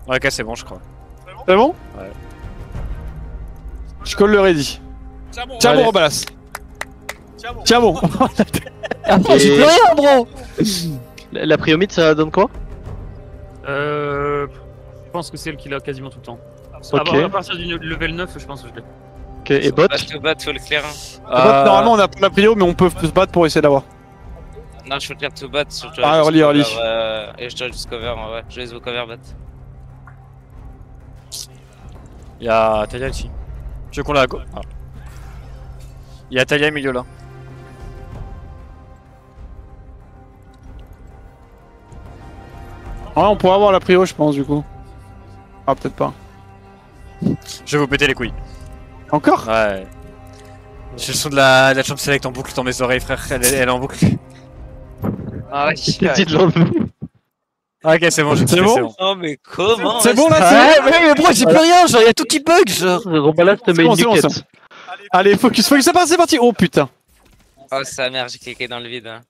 Ouais, ok, c'est bon, je crois. C'est bon? Ouais. Je colle le ready. Tiens bon, rebalance. Tiens bon. Ah, j'ai plus rien, bro. La priomide, ça donne quoi? Je pense que c'est elle qui l'a quasiment tout le temps. Ok. À partir du level 9, je pense que je l'ai. Ok, et bot? Faut le clear. Normalement, on a pas la prio, mais on peut se battre pour essayer d'avoir. Non, je peux clear to bot. Ah, early. Et je dois juste cover, ouais. Je laisse vous cover bot. Y'a Talia ici. Tu veux qu'on la go? Ah. Y'a Talia au milieu là. Ouais, on pourrait avoir la prio, je pense, du coup. Ah, peut-être pas. Je vais vous péter les couilles. Encore? Ouais. J'ai le son de la champ select en boucle dans mes oreilles, frère. Elle est en boucle. Ah ouais, Ah, ok, c'est bon, C'est bon? Oh, mais comment? C'est bon là, Ouais, c'est bon? mais bro, j'ai plus rien, genre y'a tout qui bug, genre. Rebalance te met bon, une c'est bon, niquette. c'est Allez, focus, c'est parti. Oh putain. Oh, sa mère, j'ai cliqué dans le vide. Hein.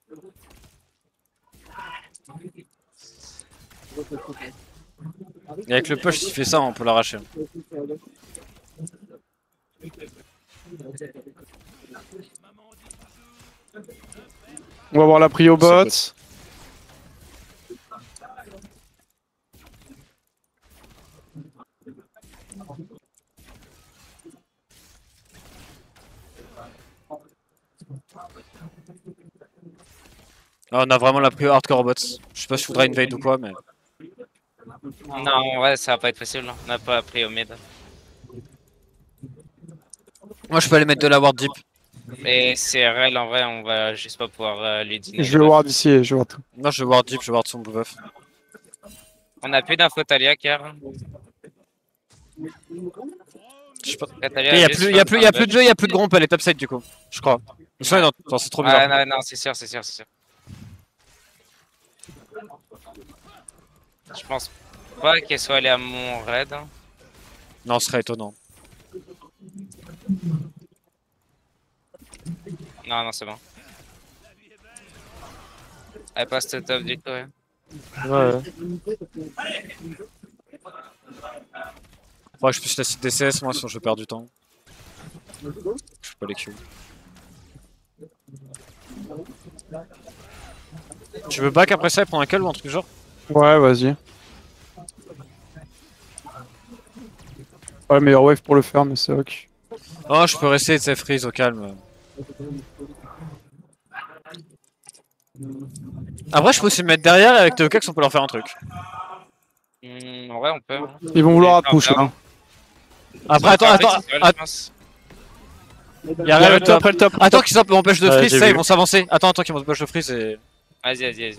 Et avec le push, s'il fait ça, on peut l'arracher. On va voir la prio bot. Là, on a vraiment la prio hardcore bots. Je sais pas si je voudrais invade ou quoi, mais. Non, ouais, ça va pas être possible. On n'a pas appris au mid. Moi, je peux aller mettre de la ward deep. Mais CRL, en vrai, on va juste pas pouvoir lui dîner. Je vais voir d'ici, je vais voir tout. Moi, je vais ward deep, je vais ward son blue buff. On a plus d'infos Talia, car. Je sais pas. Talia, Y'a plus de jeu, y'a plus de gromp, elle est topside du coup. Je crois. Non, c'est trop bizarre. Ah non, c'est sûr. Je pense pas qu'elle soit allée à mon raid. Non, ce serait étonnant. Non, c'est bon. Elle passe au top du coup, ouais. Ouais. Faudrait que je puisse la site DCS, moi, sinon je perds du temps. Je fais pas les kills. Tu veux back après ça et prendre un kill ou un truc du genre? Ouais, vas-y. Ouais, meilleur wave pour le faire, mais c'est ok. Oh, je peux rester, tu sais, freeze au calme. Après, je peux aussi me mettre derrière et avec Teokax, on peut leur faire un truc. Ouais, on peut. Ils vont vouloir approcher. Hein. Après, attends. Y'a rien Après le top. Attends qu'ils m'empêchent de freeze, j'ai ça, vu. ils vont s'avancer. Attends qu'ils m'empêchent de freeze et. Vas-y.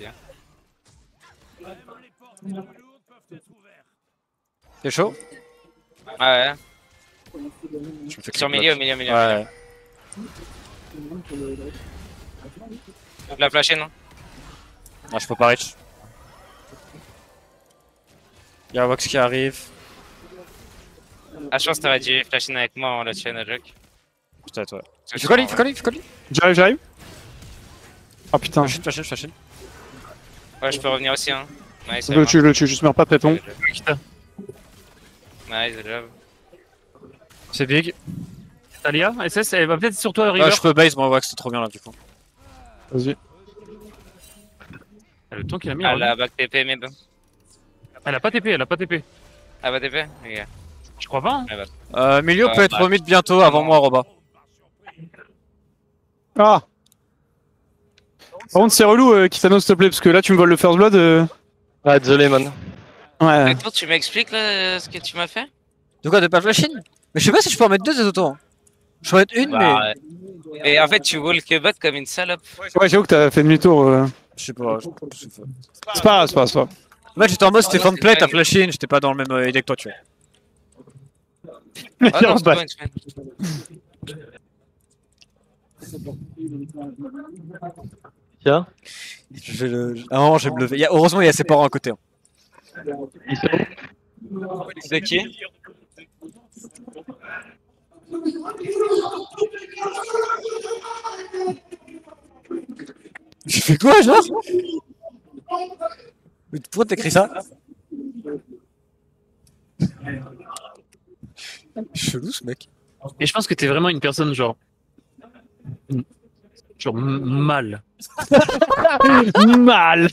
T'es chaud? Ouais. Je me fais Sur clip milieu. Ouais. La flasher, non? Ah, je peux pas reach. Y'a Vox qui arrive. Ah, je pense que t'aurais dû flasher avec moi en la chaîne à Jock. Peut-être, ouais. Fais coller. J'arrive. Ah putain. Flashine. Ouais, je peux revenir aussi, hein. Nice, Je le tue, juste meurs pas très ton. Nice, job. C'est big. Talia, SS, elle va peut-être sur toi, Ah, River. je peux base, moi, Vox, c'est trop bien là, du coup. Vas-y. Le temps qu'il a mis. Ah, la back TP mid. Elle a pas TP. Ah, bah TP? Ok. Je crois pas. Hein. Milieu peut être mid bientôt, avant moi, Roba. Ah. Par contre, c'est relou, Kitano, s'il te plaît, parce que là, tu me voles le first blood. Ah, désolé, man. Ouais. Attends, tu m'expliques là ce que tu m'as fait? De quoi, de pas flashine? Mais je sais pas si je peux en mettre deux des autos. Hein. Je peux en mettre une, mais. Et en fait, tu walk bot comme une salope. Ouais, j'avoue que t'as fait demi-tour. Je sais pas. C'est pas grave. En fait, j'étais en mode c'était fan play, t'as flashé, j'étais pas dans le même idée que toi, tu vois. Ah non, c'est pas une semaine. Tiens. À un moment, je vais me lever. Heureusement, il y a ses parents à côté. Hein. Ils sont. C'est qui? Tu fais quoi, genre? Mais pourquoi t'écris ça? Chelou ce mec. Et je pense que t'es vraiment une personne genre. Genre mal. Mal.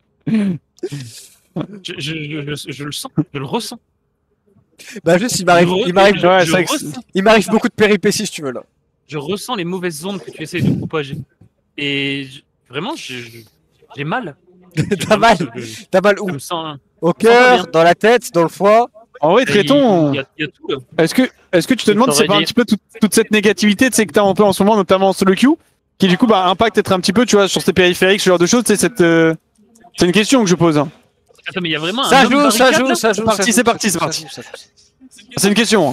Je le sens, je le ressens. Bah juste il m'arrive Ouais, c'est vrai que il m'arrive beaucoup de péripéties si tu veux là. Je ressens les mauvaises ondes que tu essayes de propager. Et vraiment, j'ai mal. T'as mal. T'as mal Je où? me sens. Au pas bien. cœur, dans la tête, dans le foie. En vrai, traitons. Il y a tout. Là. Est-ce que tu te Je demandes si c'est pas un t'aurais petit peu toute cette négativité, tu sais, que t'as un peu en ce moment, notamment en solo queue, qui du coup bah, impacte être un petit peu, tu vois, sur tes périphériques, ce genre de choses, tu sais, c'est une question que je pose. Attends, mais il y a vraiment Ça un homme joue, ça barricade, joue, là ça joue. C'est parti. C'est une question. Hein.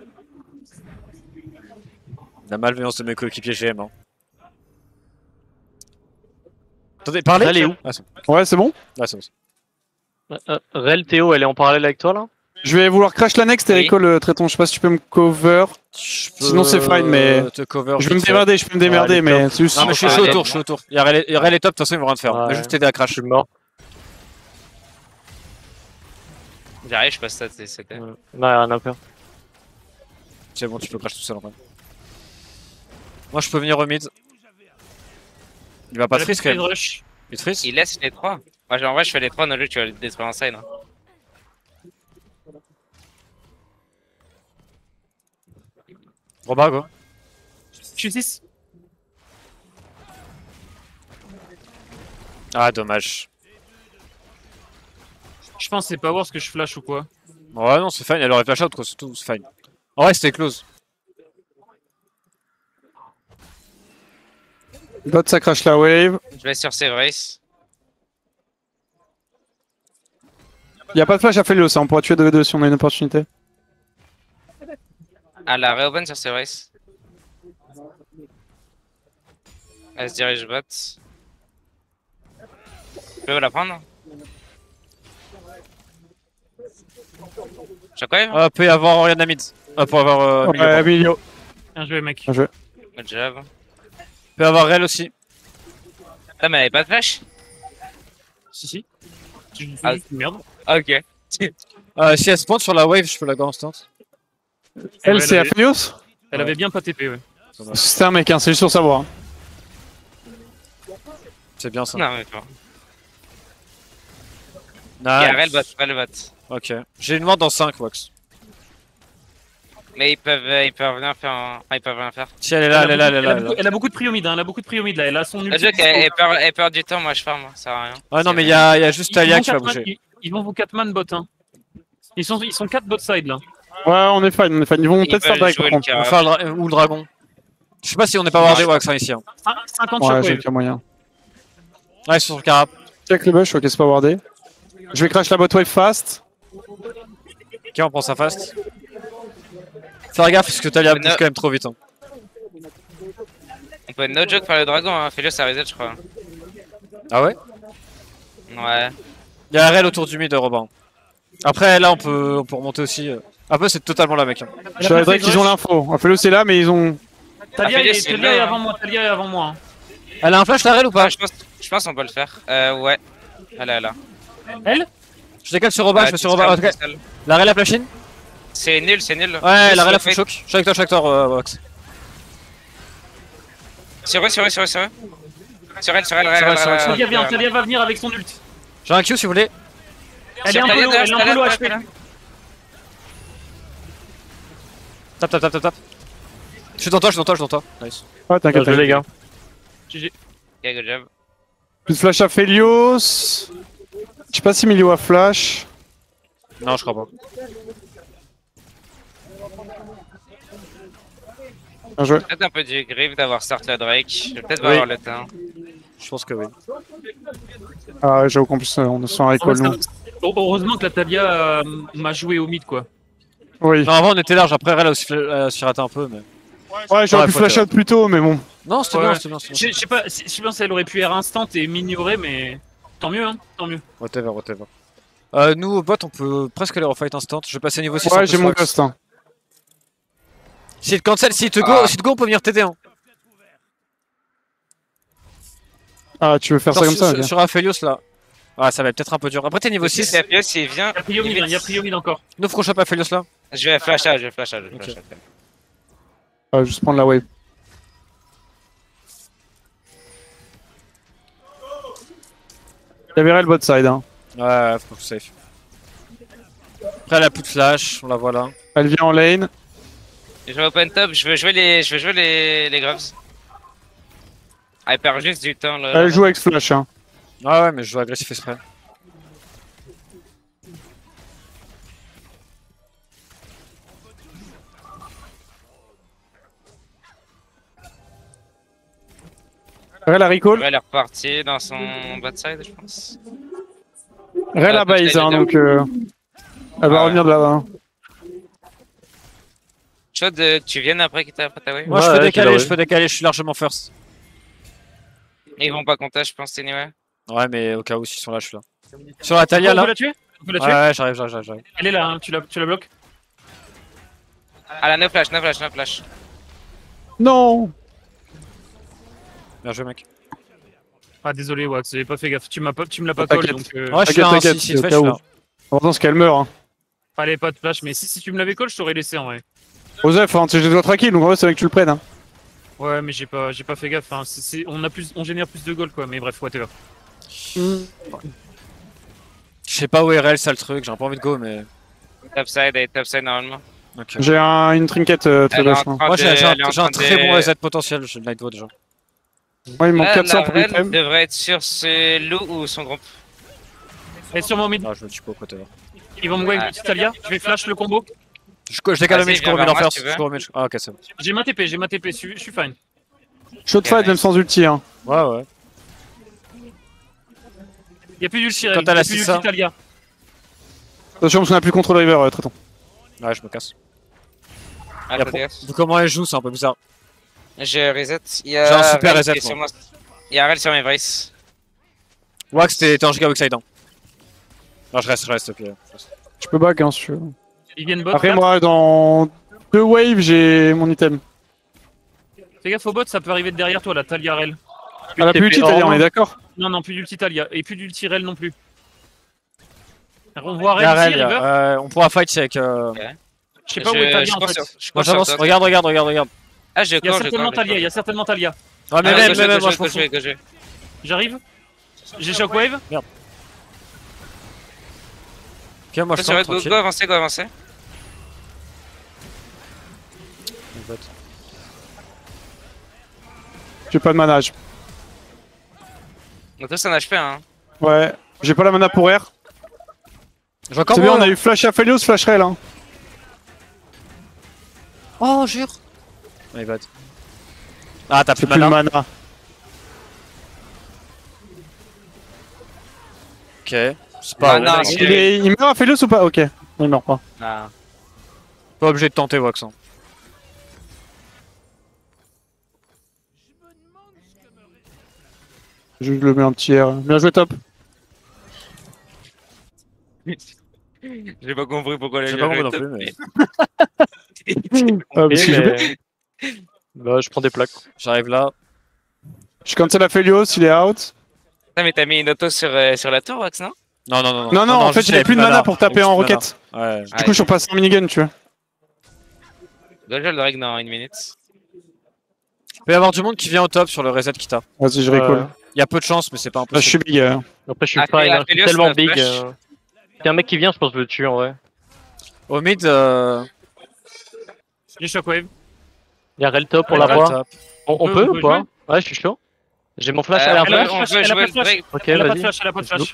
La malveillance de mes coéquipiers GM. Hein. Attendez, parlez. Rel est où? Ah, c'est bon. Ouais, c'est bon. Ah, c'est bon. Rel, Théo, elle est en parallèle avec toi là? Je vais vouloir crash la next et Oui. recall traiton. Je sais pas si tu peux me cover. Sinon, c'est fine, mais. Te cover. Je vais me vite fait. démerder, Ouais, mais c'est juste. Non, mais je suis autour, je suis autour. Il y a Rel est top, de toute façon, ils vont rien te faire. On va Ouais. juste t'aider à crash. Je suis mort. J'arrive, je passe ça, c'était. Non, y'a rien à faire. C'est bon, tu peux crash tout seul en vrai. Moi, je peux venir au mid. Il va pas La freeze quand petite même. rush. Il freeze. Il laisse les 3. Moi, en vrai, je fais les 3, Nolu, tu vas le détruire en side. Hein. Robin, go. Je suis 6. Ah, dommage. Je pense que c'est pas voir ce que je flash ou quoi. Ouais, non, c'est fine. Elle aurait flash out, quoi, surtout, c'est fine. En vrai, c'était close. Bot, ça crash la wave. Je vais sur Cerberus. Y a pas de flash à Felios, ça, on pourra tuer 2v2 si on a une opportunité. Ah, la reopen sur Cerberus. Elle se dirige bot. Tu peux la prendre? Shockwave? Ah, peut y avoir Oriana mid. Ah, pour avoir. milieu, Ouais, pardon. milieu. Bien joué, mec. Bien joué. Good job. Peut y avoir Rel aussi. Ah, mais elle avait pas de flash? Si. Tu Ah. juste une merde. Ah, ok. Si elle spawn sur la wave, je peux la go instant. Elle, Ouais, c'est elle à avait- Felios. Elle avait bien pas TP, ouais. C'est un mec, hein, c'est juste pour savoir. Hein. C'est bien ça. Non, mais bon. Nice. Il y a Rel bot. Ok. J'ai une ward dans 5, Wax. Mais ils peuvent venir faire un... Enfin, ils peuvent rien faire. Si elle est là, elle est là, elle est là. elle est là. Elle a beaucoup de priomide, hein. Elle a beaucoup de priomide là. Elle a son Le ulti. jeu elle perd du temps, moi je farm, ça sert à rien. Ah non, mais il y a juste Ils Talia vont qui va 4 man, bouger. ils vont vous 4 man bot, hein. Ils sont 4 bot side là. Ouais, on est fine. Ils vont Ils peut-être faire veulent direct jouer par le contre. On va carré. faire ou le dragon. Je sais pas si on n'est pas wardé Wax hein, ici. Hein. 50 Ouais, j'ai shockwave. aucun moyen. Ouais, ils sont sur le carap. Check le bush, ok, c'est pas wardé. Je vais crash la bot wave fast. Ok, on prend ça fast. Faire gaffe parce que Talia bouge quand même trop vite. Hein. On peut no joke faire le dragon, hein. Fais-le, ça reset, je crois. Ah ouais? Ouais. Il y a Rel autour du mid de Robin. Après, là, on peut remonter aussi. Après, c'est totalement là, mec. Hein. Je savais qu'ils ont l'info. Felios c'est là, mais ils ont. Talia Ah, est c'est Talia est là, avant moi. Talia est avant moi. Elle a un flash, la Rel ou pas? Ah, je pense qu'on peut le faire. Ouais. Elle est là. Elle Je décale sur Robin, je fais sur Robin. Ok. La Rel a flash in? C'est nul, c'est nul. Ouais, Juste la Rel a le full fait- choc. Je suis avec toi, Wax. Sur eux. Sur elle. Sur elle. Talia va venir avec son ult. J'ai un Q si vous voulez. Elle est un peu low, elle est un peu low HP. Tap. Je suis dans toi. Nice. Ouais, t'inquiète. Bien joué, les gars. GG. Ok, good job. Plus flash à Felios. Je sais pas si Milio a flash. Non, je crois pas. Bien joué. Peut-être un peu du grip d'avoir start le Drake. Je vais peut-être Oui. avoir le temps. Je pense que oui. Ah ouais, j'avoue qu'en plus on est sur un recall nous. Heureusement que la Talia m'a joué au mid quoi. Oui. Non, avant on était large, après Rel a aussi raté un peu, mais. Ouais, j'aurais Ouais, pu faut flash que- out plus tôt, mais bon. Non, c'était Ouais. bien, c'était bien. Je sais pas, je pense qu'elle aurait pu R instant et m'ignorer, mais tant mieux, hein, tant mieux. Whatever. Nous, au bot, on peut presque aller refight instant. Je vais passer niveau 6. Ouais, j'ai mon ghost. Hein. S'il te cancel, s'il te go, on peut venir t'aider. Hein. Ah, tu veux faire ça comme ça? ok. Sur Aphelios là. Ah, ça va être peut-être un peu dur. Après, t'es niveau Si 6. c'est Apios, il vient. Il y a Priomid, il y a Priomid encore. Nous, faut choper Aphelios là. Je vais flash out, je vais flash out. Ok. Juste prendre la wave. Il y avait le bot side. Hein. Ouais, faut que safe. Après, elle a plus de flash, on la voit là. Elle vient en lane. Je vais open top, je veux jouer les Graves. Ah, elle perd juste du temps là. Elle joue avec flash. Hein. Ah ouais, mais je joue agressif exprès. Rel a recall. Elle est repartie dans son bot side, je pense. Rel a base, hein, donc elle va revenir de là-bas. Hein. Chaud de tu viennes après qu'il t'a après ta wave. Moi, je Ouais, peux ouais, décaler, qu'il a je peux décaler, je suis largement first. Ils vont pas compter, je pense, anyway. Ouais, mais au cas où, s'ils sont là, je suis là. Sur la Talia On peut là. la tuer? On peut la tuer? Ouais, j'arrive. Elle est là, hein, tu la bloques? Ah là, no flash, no flash, no flash. Non. Bien joué, mec. Ah désolé Wax, j'ai pas fait gaffe, tu me l'as pas T'inquiète. call donc Ouais, je suis là, T'inquiète, si te fais, au je suis cas là. où. Pourtant, ce qu'elle meurt. Hein. fallait pas de flash, mais si tu me l'avais call, je t'aurais laissé en vrai. Osef, hein, je les dois tranquille, donc en vrai, c'est avec que tu le prennes. Hein. Ouais mais j'ai pas fait gaffe, hein. On génère plus de gold quoi, mais bref, whatever. Je sais pas où est RL, ça le truc, j'ai pas envie de go, mais. Topside, elle est topside normalement. Ok. J'ai une trinket très Elle est en vache. Moi, train Moi, de- j'ai elle est en un train très de- bon reset potentiel, j'ai le Nightvote déjà. il me manque Là, 400 la pour Rel l'item. devrait être sur ce loup ou son groupe. Elle est sur mon mid, Ah, je me tue pas au côté là. ils vont me wave une petite Talia, je vais flash le combo. Je décale le Vas-y, mid, je cours au viens mid en vers moi, first. si tu veux. Je cours au mid. Ah, ok, c'est bon. J'ai ma TP, je suis fine. Shot fight, même sans ulti. Hein. Ouais. Y'a plus d'ulti, Quand y'a elle a plus six, d'ulti ça. Talia. Attention, parce qu'on a plus contrôle river, Triton. Ouais, je me casse. Ah, Y a fais pro- gaffe. Vu comment elle joue, c'est un peu bizarre. Je reset. Il y J'ai un a super Rel reset, qui est sur moi. moi. Il y a Rel sur mes braces. Wax, t'es en giga outside. Hein. Non, je reste, ok. Je peux back, hein, si tu veux. Ils viennent bot. Après, là. moi, dans 2 waves, j'ai mon item. Fais gaffe au bot, ça peut arriver de derrière toi, la Talia Rel. Elle a plus ulti, t'as dit, on est d'accord. Non, plus d'ulti Talia, et plus d'ulti Rel non plus. On voit Y'a Rel ici, RL, River. on pourra fight avec. Je sais pas où est Talia en cours fait. sur- Moi je cours sur j'avance, top. regarde. Ah, je Il y a cours, je certainement cours. Talia, il y a certainement Talia. Ouais, mais Ah, même, go, moi go, je m'en go, fous. go, go. J'arrive. J'ai shockwave. Ok, moi je Go, tente go, tranquille. go, avancez, go, avancez. J'ai pas de manage. Donc, tous un HP, hein. Ouais. J'ai pas la mana pour R. J'ai encore C'est bien, moi, on a eu flash Aphelios, flash Rel. Hein. Oh, jure. Ouais, il va être. Ah, t'as plus C'est de plus de mana. mana. Ok. C'est pas, Ah, non, ouais, c'est- Il meurt Aphelios ou pas? Ok. Non, il meurt pas. Ah. pas obligé de tenter Wax. Hein. Je le mets un petit R. Bien joué, top. J'ai pas compris pourquoi J'ai elle pas a compris non top, plus, mais. Ah, parce que Bah, je prends des plaques. J'arrive là. je cancel Aphelios, il est out. Putain, mais t'as mis une auto sur la tour, Wax, non? Non, Non, en fait, juste, j'avais plus de mana pour taper Juste en mana. roquette. Ouais. Du coup, je suis repassé en minigun, tu vois. Go, je le règle dans une minute. Il peut y avoir du monde qui vient au top sur le reset qui tape. Vas-y, je recall. Il y a peu de chance, mais c'est pas Là, je impossible. suis big. Après, je suis Ah, fine, hein, je suis Aphelios, tellement la big. flash. S'il y a un mec qui vient, je pense que je le tue en vrai. Au mid, J'ai shockwave. Il y a Rel top pour Ouais, la Rel voir. top. On peut ou pas? Ouais, je suis chaud. J'ai mon flash à la on elle a flash. peut- pas on de flash, peut elle a jouer pas de le flash. break. Ok, Elle a pas de vas-y. flash, elle a pas de flash.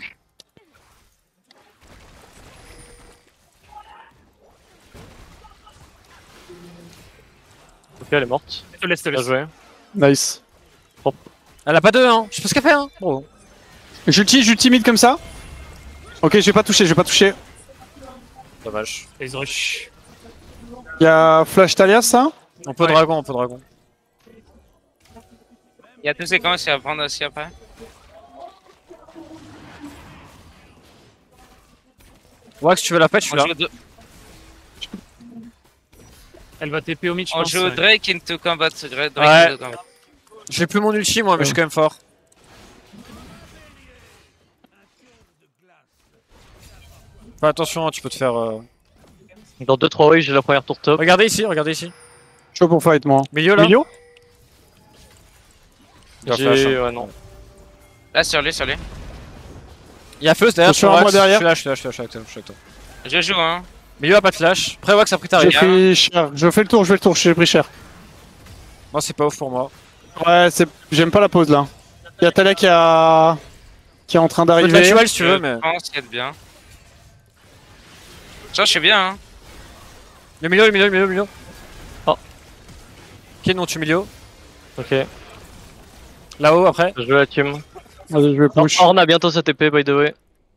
Ok, elle est morte. Je te laisse, Bien joué. Nice. Elle a pas deux, hein. Je sais pas ce qu'elle fait, hein. Bon. J'ulti mid comme ça. Ok, je vais pas toucher. Dommage. Ils rush. Il y a flash Talia, ça. On peut dragon. Il y a deux séquences à prendre aussi après. Wax, tu veux la fête, je suis On là. joue, Elle va TP au mid, je on pense. joue ouais. Drake into combat. Drake Ouais. into combat. J'ai plus mon ulti, moi, mais je suis quand même fort. Fais attention, hein, tu peux te faire. Dans 2-3 waves, j'ai la première tour top. Regardez ici, regardez ici. Chaud pour fight, moi. Milieu là. Milieu. Il va flash, hein. Ouais, non. Là, sur lui, sur lui. Il y a Fuzz derrière. Je suis sur un Wax. moi derrière. Je suis là avec toi. Je joue, hein. Milieu a pas de flash. Après Wax a pris ta J'ai rage. pris cher. Je fais le tour, j'ai pris cher. Moi c'est pas ouf pour moi. Ouais, j'aime pas la pause là. Il y a Talek qui est en train Tu peux te la d'arriver. duel si tu veux, mais. Je pense qu'il y a de bien. Genre, je suis bien, hein. Le milieu. Oh. Ok, non, tu milieu. Ok. Là-haut après. Je joue la team. Vas-y, je vais push. Orn a bientôt sa TP, by the way.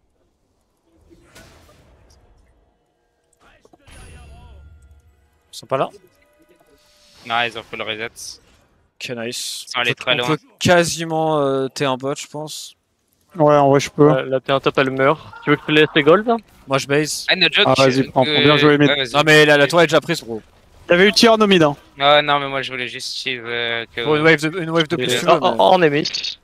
Ils sont pas là. Non, ils ont fait le reset. Ok, nice. Ils sont allés très On loin. peut quasiment T1 bot, je pense. Ouais, en vrai, je peux. La T1 top, elle meurt. Tu veux que je te laisse les gold? Moi je base. Ah, no joke. Ah, vas-y, prends, bien joué, mid. Ouais, vas-y. Non, mais la tour est déjà prise, gros. T'avais eu tir no mid, hein. Ouais, non, mais moi je voulais juste suivre que. Pour une wave de plus, si tu veux. Oh, mais- Orn est miss.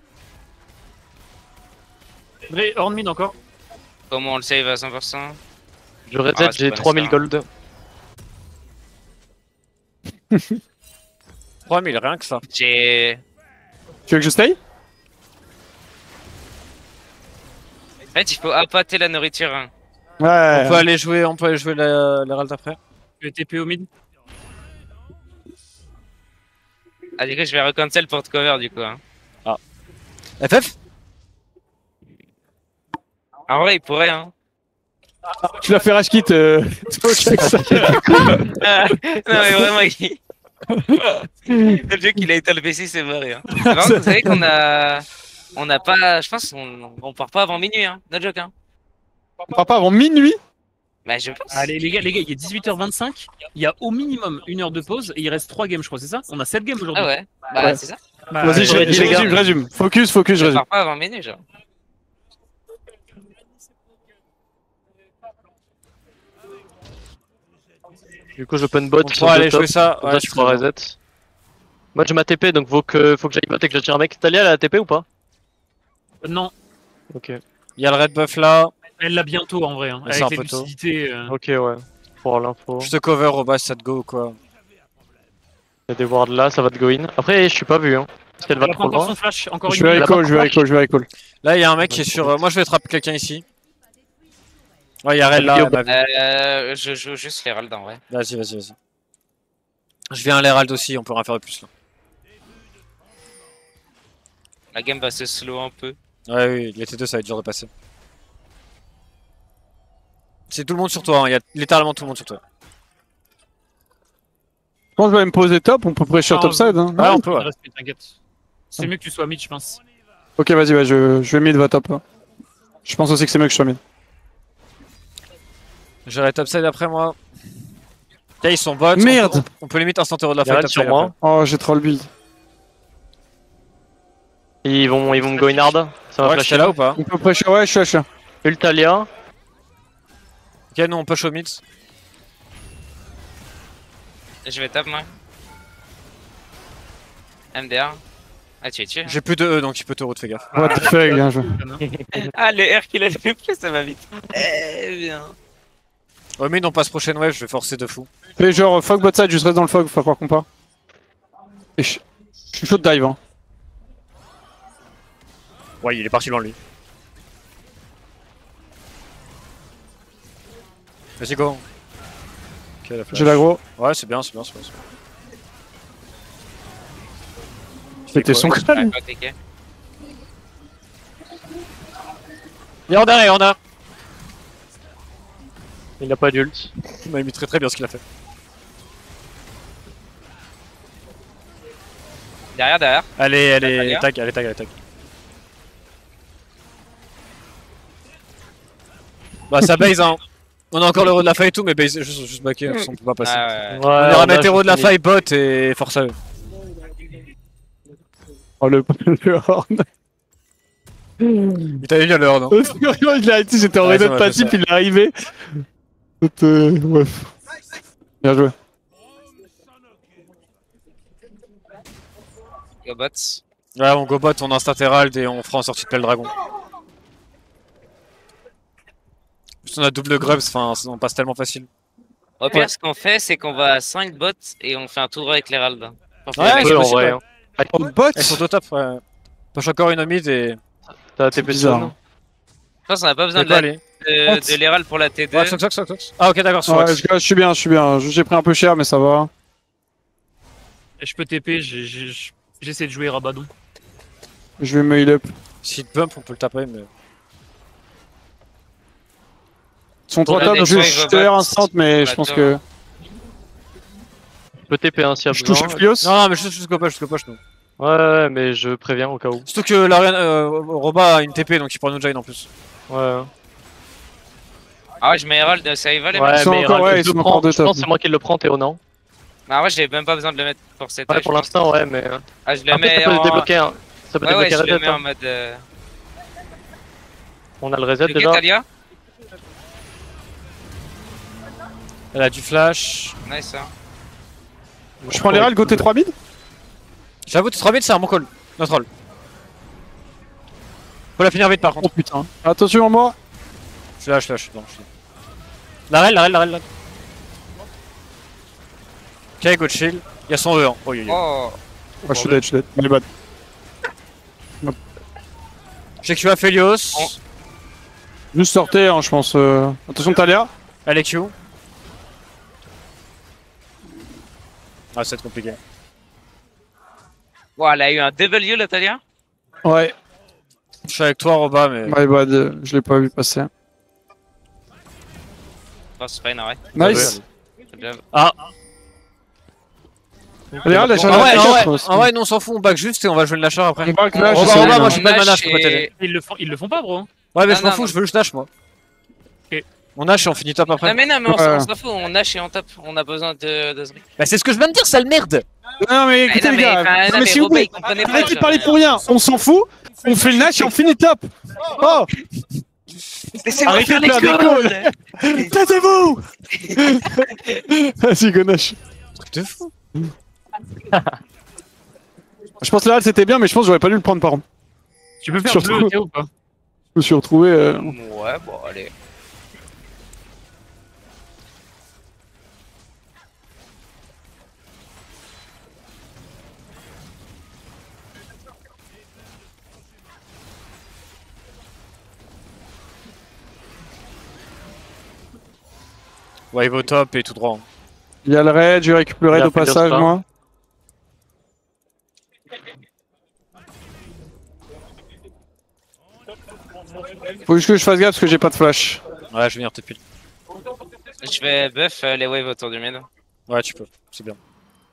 Vrai, hors mid encore. Comment on le save à 100%? Je reset, Ah, c'est j'ai pas 3000 nécessaire. gold. 3000, rien que ça. J'ai. Tu veux que je stay? En fait, il faut appâter la nourriture. Hein. Ouais. On peut aller jouer l'Herald après. Le TP au mid. Ah, du coup, je vais recancel pour te cover du coup. Hein. FF. En vrai, il pourrait. Hein. Tu l'as fait rage kit. Ah, non, mais vraiment, il. Le jeu qu'il a été le PC, c'est vrai. Hein. Par contre, vous savez qu'on a. On n'a pas. Je pense qu'on part pas avant minuit. Hein. No joke. Hein. On part pas avant minuit? Bah, je pense. Allez les gars, il est 18h25. Il y a au minimum 1 heure de pause et il reste 3 games, je crois, c'est ça? On a 7 games aujourd'hui. Ah ouais. Bah, Ouais. c'est ça. Bah, Vas-y, j'aurais dit, les gars. je résume. Focus, je On résume. part pas avant minuit, genre. Du coup, j'open bot. On pourra aller jouer ça. Comme ça, je pourras reset. Moi, j'ai ma TP, donc faut que j'aille bot et que j'attire un mec. Talia, elle a la TP ou pas? Non, Ok. Il y a le red buff là. elle l'a bientôt en vrai. Hein, Mais c'est avec un les peu tôt. lucidités. Ok, ouais. Pour l'info. Je te cover au bas, ça te go ou quoi. Il y a des wards là, ça va te go in. Après, je suis pas vu, hein. Parce qu'elle va Elle a pas trop encore loin. son flash, encore Je une vais minute. recall, je vais recall. Là, il y a un mec qui est sur. Moi, je vais attraper quelqu'un ici. Ouais, il y a Rel là. elle m'a vu. Je joue juste l'Herald en vrai. Vas-y. Je viens à l'Herald aussi, on peut rien faire de plus là. La game va se slow un peu. Ouais, oui, les T2 ça va être dur de passer. C'est tout le monde sur toi, hein. Il y a littéralement tout le monde sur toi. Je pense que je vais me poser top, on peut pressure Non, topside. Hein. Ouais, on peut, ouais. Reste, t'inquiète. C'est mieux que tu sois mid, je pense. Ok, vas-y, ouais, je vais mid, va top. Là. Je pense aussi que c'est mieux que je sois mid. J'aurai topside après moi. Ok, ils sont bots. Merde. On peut limite instant hero de la Il y a fight Rel sur topside moi. après. Oh, j'ai trop le build. Ils vont me go in hard. Ça va Ouais, flasher t'es là ou pas? On peut pressure, ouais, je suis. Ultalia. Ok, nous on push au mid. Je vais taper moi. MDR. Ah, tu es tué. J'ai plus de E donc il peut te route, fais gaffe. What the fuck, bien joué. Ah, le R qu'il a fait plus, ça va vite. Eh bien. Au mid on passe prochaine wave, je vais forcer de fou. Fais genre fog bot side, juste reste dans le fog, faut croire qu'on part. Et je suis chaud de dive, hein. Ouais, il est parti loin lui. Vas-y, go. Ok, la flash. J'ai l'aggro. Ouais, c'est bien. C'était son Ouais, crâne. ok. Il est en derrière, on a. Il n'a pas d'ult. Il m'a mis très bien ce qu'il a fait. Derrière. Allez, Natalia. tag. Bah, ça base, hein. On a encore l'euro de la faille et tout, mais base, juste backer, parce qu'on peut pas passer. Ah, ouais. On ira mettre héros de la faille, bot et force à eux. Oh le horn. Il t'avait vu à l'heure, non? Il a été, j'étais en Ouais, ça reset m'a fait passif, ça. il est arrivé. Ouais. Bien joué. Go bots. Ouais, on go bot, on instant Herald et on fera en sortie de pelle dragon. On a double grubs, enfin, on passe tellement facile. Au pire, Ouais. ce qu'on fait, c'est qu'on va sans une bot et on fait un tout droit avec l'Herald. Ouais, Ouais, c'est en possible, vrai. ouais. Hein. Oh, bot Elles sont au top, ouais. Push encore une au mid et. T'as TP bizarre. stun. Je pense qu'on n'a pas besoin C'est de pas la- aller. de l'Herald pour la T2. Ouais, sox. Ah, ok, d'accord, sur Ouais, Axe. je suis bien, je suis bien. J'ai pris un peu cher, mais ça va. Et je peux TP, j'essaie de jouer Rabadon. Je vais me heal up. S'il te bump, on peut le taper, mais. Ils sont trop Ouais, top, des je fois, vais il va faire battre. instant, mais je Ouais, pense toi, que. Je peux TP hein, s'il y a Je touche besoin. le Flios. Non, mais juste go push, nous. Ouais, mais je préviens au cas où. Surtout que l'Ariane, Roba a une TP, donc il pourra nous join en plus. Ouais. Ah ouais, je mets Herald, ça y va les Ouais, mecs. Ils sont mais encore- Herald, ouais, ils je sont le encore prends. de Je top. pense que c'est moi qui le prends, Théo, non? Ah ouais, j'ai même pas besoin de le mettre pour cette Ouais, pour l'instant, ouais, mais. Ah, je le Après, mets ça peut en... débloquer, hein. Ça peut Ouais, ouais, débloquer je le reset. mets en Hein. mode... On a le reset Ok, déjà. Talia. Elle a du flash. Nice, hein. Je prends les râles, go T3 mid. J'avoue, tu 3 mid, c'est un bon call. Notre roll. Faut la finir vite par contre. Oh putain. Attention à moi. Flash. Non, je suis. La rel. Ok, go chill. Il y a son E. Hein. Oh, Oh, Oh, je suis dead. My bad. J'ai Q à Felios. Oh. Juste sortez, hein, je pense. Attention Talia. Elle est Q. Ah, c'est compliqué. wow, elle a eu un W, la Talia. Ouais. Je suis avec toi, Roba, mais. My bad, je l'ai pas vu passer. Oh, c'est pas une arrêt. Nice. Les râles, En vrai, non, on s'en fout, on back juste et on va jouer le lâcheur après. On back là, Roba, je sais, Roba, moi là. j'ai pas de mana, je peux pas t'aider. Ils le font pas, bro. Ouais, mais Non, je m'en non, fous, non. je veux juste lâche moi. Ok. On nage et on finit top Non après. mais non, mais Ouais. on s'en fout, on nâche et on tape. On a besoin de ce Bah, c'est ce que je viens de dire, sale merde! Non mais écoutez les gars, non, mais s'il vous plaît, arrêtez de parler pour rien, on s'en fout, on fait le Nash et on finit top. Oh, Laissez-moi arrêtez faire de les faire des calls. taisez-vous. Vas-y go Nash. Truc de fou. Je pense que là c'était bien mais je pense que j'aurais pas dû le prendre par contre. Tu peux faire Surtout- bleu, Théo, ou pas? Je me suis retrouvé... Ouais, bon, allez. Wave au top et tout droit. Hein. Il y a le raid, j'ai récupéré le raid Il y a au passage Felios, moi. Faut juste que je fasse gaffe parce que j'ai pas de flash. Ouais, je vais venir te pile. Je vais buff les waves autour du mid. Ouais, tu peux, c'est bien.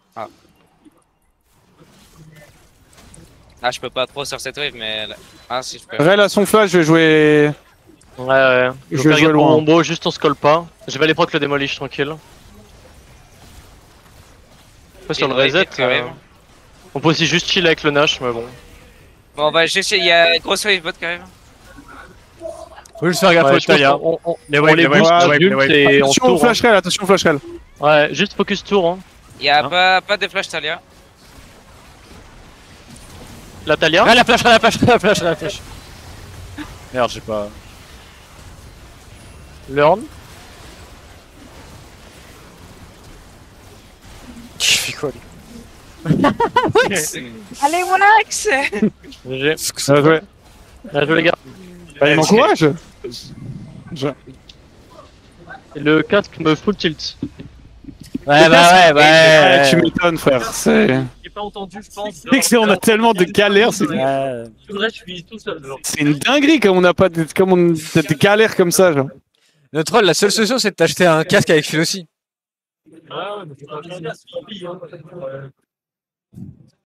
Ah, je peux pas trop sur cette wave, mais... Ah, si, je peux. Raid a son flash, je vais jouer... Ouais. Je Je vais vais jouer faire loin. mon combo, juste on se colle pas. Je vais aller proc le démolish tranquille. Après, sur le wave reset, quand même. on peut aussi juste chill avec le Nash, mais bon. Bon, on va juste... Il y a grosse wave bot quand même. Faut juste faire gaffe Ouais, au je pense Talia. qu'on- on Les on waves, les les waves, boost, les on waves, les adulte waves. et on Attention au tour. flash rail, attention au flash rail. Ouais, juste focus tour. Hein. Il y a Hein pas de flash Talia. La Talia. Ah, la flash. Merde, j'ai pas. Learn. Tu fais quoi, lui? Allez, Wallax. GG. Ça va jouer. Bien joué les gars. Il m'encourage. Et le casque me full tilt. Ouais, tu m'étonnes frère. C'est J'ai pas entendu, je pense. on a tellement de galères, c'est Ouais. Là, je suis tout seul. Genre. c'est une dinguerie comme on n'a pas de, comme on a des galères comme ça genre. Notre troll, la seule solution c'est de t'acheter un casque avec fil aussi. Ah, mais c'est pas bien, c'est pas bien.